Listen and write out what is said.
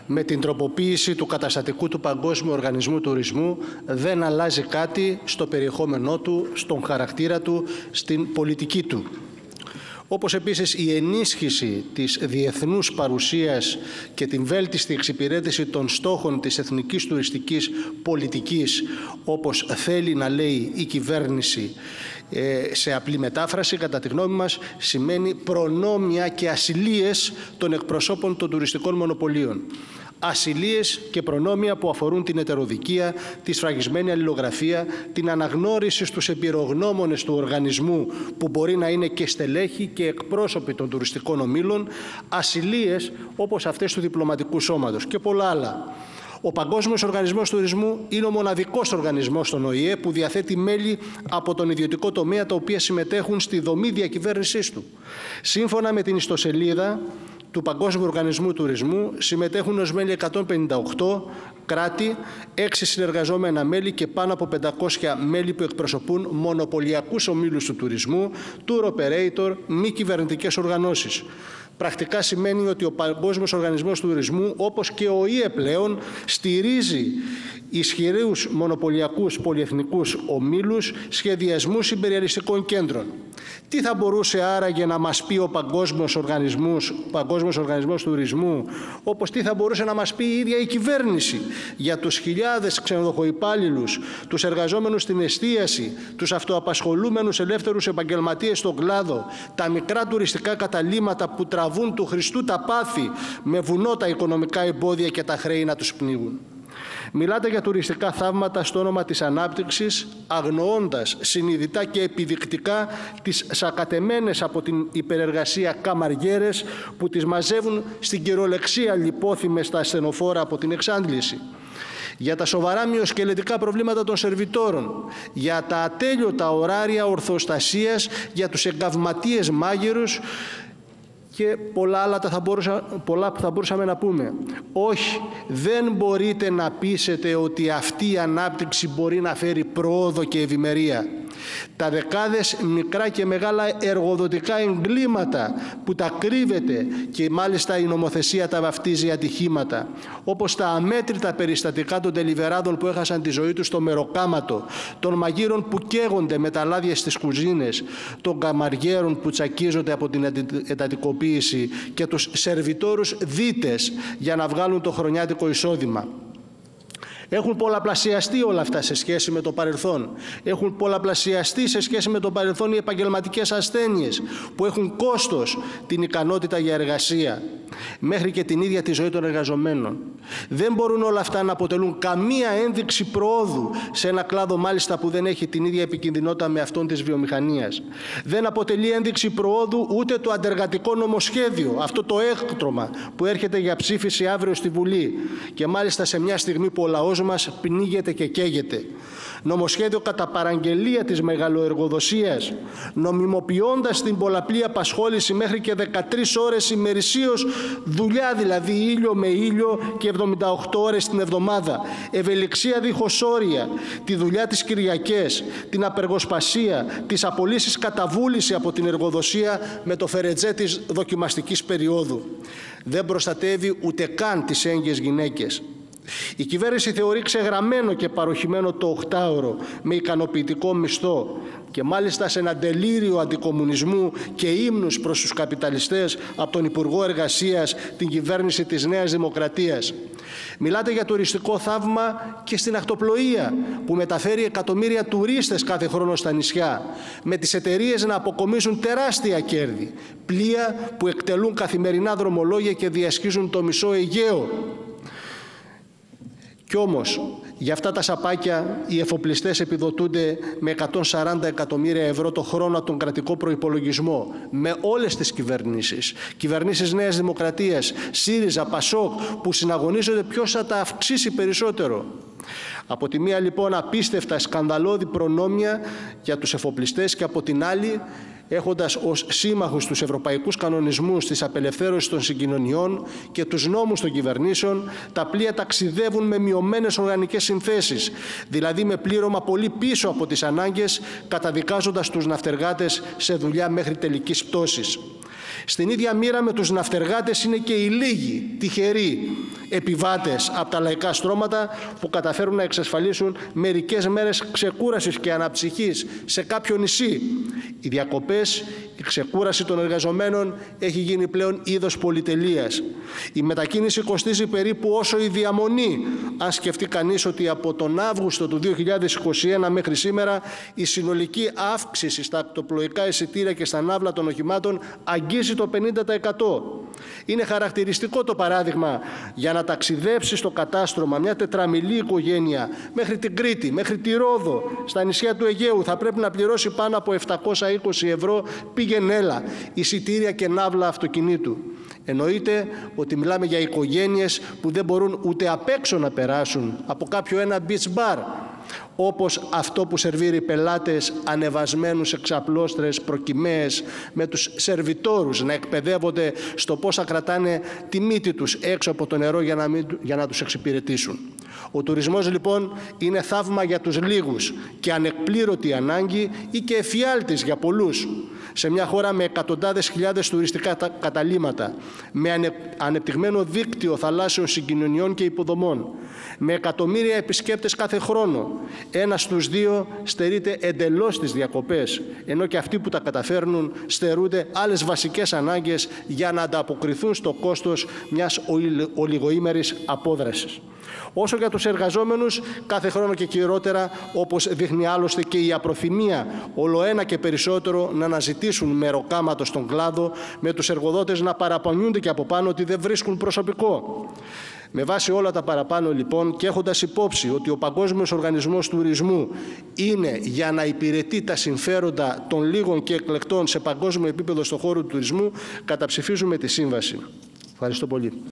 Με την τροποποίηση του καταστατικού του Παγκόσμιου Οργανισμού Τουρισμού δεν αλλάζει κάτι στο περιεχόμενό του, στον χαρακτήρα του, στην πολιτική του. Όπως επίσης η ενίσχυση της διεθνούς παρουσίας και την βέλτιστη εξυπηρέτηση των στόχων της εθνικής τουριστικής πολιτικής, όπως θέλει να λέει η κυβέρνηση, σε απλή μετάφραση, κατά τη γνώμη μας, σημαίνει προνόμια και ασυλίες των εκπροσώπων των τουριστικών μονοπωλίων. Ασυλίες και προνόμια που αφορούν την ετεροδικία, τη σφραγισμένη αλληλογραφία, την αναγνώριση στους εμπειρογνώμονες του οργανισμού που μπορεί να είναι και στελέχη και εκπρόσωποι των τουριστικών ομίλων, ασυλίες όπως αυτές του διπλωματικού σώματος και πολλά άλλα. Ο Παγκόσμιος Οργανισμός Τουρισμού είναι ο μοναδικός οργανισμός στον ΟΗΕ που διαθέτει μέλη από τον ιδιωτικό τομέα τα οποία συμμετέχουν στη δομή διακυβέρνησής του. Σύμφωνα με την ιστοσελίδα του Παγκόσμιου Οργανισμού Τουρισμού συμμετέχουν ως μέλη 158 κράτη, 6 συνεργαζόμενα μέλη και πάνω από 500 μέλη που εκπροσωπούν μονοπωλιακούς ομίλους του τουρισμού, tour operator, μη κυβερνητικές οργανώσεις. Πρακτικά σημαίνει ότι ο Παγκόσμιος Οργανισμός Τουρισμού, όπως και ο ΟΗΕ πλέον, στηρίζει ισχυρούς μονοπωλιακούς πολυεθνικούς ομίλους, σχεδιασμούς υπεριαλιστικών κέντρων. Τι θα μπορούσε άραγε να μας πει ο Παγκόσμιος Οργανισμός Τουρισμού, όπως τι θα μπορούσε να μας πει η ίδια η κυβέρνηση για τους χιλιάδες ξενοδοχοϊπάλληλους, τους εργαζόμενους στην εστίαση, τους αυτοαπασχολούμενους ελεύθερους επαγγελματίες στον κλάδο, τα μικρά τουριστικά καταλύματα που τραβούν του Χριστού τα πάθη με βουνό τα οικονομικά εμπόδια και τα χρέη να τους πνίγουν. Μιλάτε για τουριστικά θαύματα στο όνομα της ανάπτυξης, αγνοώντας συνειδητά και επιδεικτικά τις σακατεμένες από την υπερεργασία καμαριέρες που τις μαζεύουν στην κυριολεξία λιπόθυμες στα ασθενοφόρα από την εξάντληση. Για τα σοβαρά μυοσκελετικά προβλήματα των σερβιτόρων, για τα ατέλειωτα ωράρια ορθοστασίας, για τους εγκαυματίες μάγειρους και πολλά άλλα που θα μπορούσαμε να πούμε. Όχι, δεν μπορείτε να πείσετε ότι αυτή η ανάπτυξη μπορεί να φέρει πρόοδο και ευημερία. Τα δεκάδες μικρά και μεγάλα εργοδοτικά εγκλήματα που τα κρύβεται και μάλιστα η νομοθεσία τα βαφτίζει ατυχήματα, όπως τα αμέτρητα περιστατικά των τελιβεράδων που έχασαν τη ζωή τους στο μεροκάματο, των μαγείρων που καίγονται με τα λάδια στις κουζίνες, των καμαριέρων που τσακίζονται από την εντατικοποίηση και τους σερβιτόρους δίτες για να βγάλουν το χρονιάτικο εισόδημα. Έχουν πολλαπλασιαστεί όλα αυτά σε σχέση με το παρελθόν. Έχουν πολλαπλασιαστεί σε σχέση με το παρελθόν οι επαγγελματικές ασθένειες που έχουν κόστος την ικανότητα για εργασία, μέχρι και την ίδια τη ζωή των εργαζομένων. Δεν μπορούν όλα αυτά να αποτελούν καμία ένδειξη προόδου σε ένα κλάδο μάλιστα που δεν έχει την ίδια επικινδυνότητα με αυτόν της βιομηχανίας. Δεν αποτελεί ένδειξη προόδου ούτε το αντεργατικό νομοσχέδιο, αυτό το έκτρωμα που έρχεται για ψήφιση αύριο στη Βουλή και μάλιστα σε μια στιγμή που ο λαός μας πνίγεται και καίγεται. Νομοσχέδιο κατά παραγγελία της μεγαλοεργοδοσίας, νομιμοποιώντας την πολλαπλή απασχόληση μέχρι και 13 ώρες ημερησίως δουλειά, δηλαδή ήλιο με ήλιο και 78 ώρες την εβδομάδα, ευελιξία δίχως όρια, τη δουλειά τις Κυριακές, την απεργοσπασία, τις απολύσεις κατά βούληση από την εργοδοσία με το φερετζέ της δοκιμαστικής περίοδου. Δεν προστατεύει ούτε καν τις έγκυες γυναίκες. Η κυβέρνηση θεωρεί ξεγραμμένο και παροχημένο το 8ωρο με ικανοποιητικό μισθό και μάλιστα σε ένα τελείριο αντικομμουνισμού και ύμνους προς τους καπιταλιστές από τον Υπουργό Εργασίας, την κυβέρνηση της Νέας Δημοκρατίας. Μιλάτε για τουριστικό θαύμα και στην ακτοπλοεία που μεταφέρει εκατομμύρια τουρίστες κάθε χρόνο στα νησιά, με τις εταιρείες να αποκομίσουν τεράστια κέρδη, πλοία που εκτελούν καθημερινά δρομολόγια και διασχίζουν το μισό Αιγαίο. Κι όμως, για αυτά τα σαπάκια οι εφοπλιστές επιδοτούνται με 140 εκατομμύρια ευρώ το χρόνο από τον κρατικό προϋπολογισμό, με όλες τις κυβερνήσεις. Κυβερνήσεις Νέας Δημοκρατίας, ΣΥΡΙΖΑ, ΠΑΣΟΚ, που συναγωνίζονται ποιος θα τα αυξήσει περισσότερο. Από τη μία λοιπόν απίστευτα σκανδαλώδη προνόμια για τους εφοπλιστές και από την άλλη έχοντας ως σύμμαχους τους ευρωπαϊκούς κανονισμούς της απελευθέρωσης των συγκοινωνιών και τους νόμους των κυβερνήσεων, τα πλοία ταξιδεύουν με μειωμένες οργανικές συνθέσεις, δηλαδή με πλήρωμα πολύ πίσω από τις ανάγκες, καταδικάζοντας τους ναυτεργάτες σε δουλειά μέχρι τελικής πτώσης. Στην ίδια μοίρα με τους ναυτεργάτες είναι και οι λίγοι τυχεροί επιβάτες από τα λαϊκά στρώματα που καταφέρουν να εξασφαλίσουν μερικές μέρες ξεκούρασης και αναψυχής σε κάποιο νησί. Οι διακοπές, η ξεκούραση των εργαζομένων έχει γίνει πλέον είδος πολυτελείας. Η μετακίνηση κοστίζει περίπου όσο η διαμονή, αν σκεφτεί κανείς ότι από τον Αύγουστο του 2021 μέχρι σήμερα η συνολική αύξηση στα ακτοπλοϊκά εισιτήρια και στα ναύλα των οχημάτων αγγίζει το 50%. Είναι χαρακτηριστικό το παράδειγμα για να ταξιδέψει στο κατάστρωμα μια τετραμιλή οικογένεια μέχρι την Κρήτη, μέχρι τη Ρόδο, στα νησιά του Αιγαίου θα πρέπει να πληρώσει πάνω από 720 ευρώ πήγαινε-έλα, εισιτήρια και ναύλα αυτοκινήτου. Εννοείται ότι μιλάμε για οικογένειες που δεν μπορούν ούτε απ' έξω να περάσουν από κάποιο ένα beach bar, όπως αυτό που σερβίρει πελάτες ανεβασμένους εξαπλώστρες προκυμαίες με τους σερβιτόρους να εκπαιδεύονται στο πώς θα κρατάνε τη μύτη τους έξω από το νερό για να τους εξυπηρετήσουν. Ο τουρισμός λοιπόν είναι θαύμα για τους λίγους και ανεκπλήρωτη ανάγκη ή και εφιάλτης για πολλούς. Σε μια χώρα με εκατοντάδες χιλιάδες τουριστικά καταλύματα, με ανεπτυγμένο δίκτυο θαλάσσιων συγκοινωνιών και υποδομών, με εκατομμύρια επισκέπτες κάθε χρόνο, ένας στους δύο στερείται εντελώς τις διακοπές, ενώ και αυτοί που τα καταφέρνουν στερούνται άλλες βασικές ανάγκες για να ανταποκριθούν στο κόστος μιας ολιγοήμερης απόδρασης. Όσο για τους εργαζόμενους, κάθε χρόνο και κυριότερα, όπως δείχνει άλλωστε και η απροθυμία ολοένα και περισσότερο να αναζητήσουν μεροκάματο στον κλάδο, με τους εργοδότες να παραπονιούνται και από πάνω ότι δεν βρίσκουν προσωπικό. Με βάση όλα τα παραπάνω λοιπόν και έχοντας υπόψη ότι ο Παγκόσμιος Οργανισμός Τουρισμού είναι για να υπηρετεί τα συμφέροντα των λίγων και εκλεκτών σε παγκόσμιο επίπεδο στον χώρο του τουρισμού, καταψηφίζουμε τη σύμβαση. Ευχαριστώ πολύ.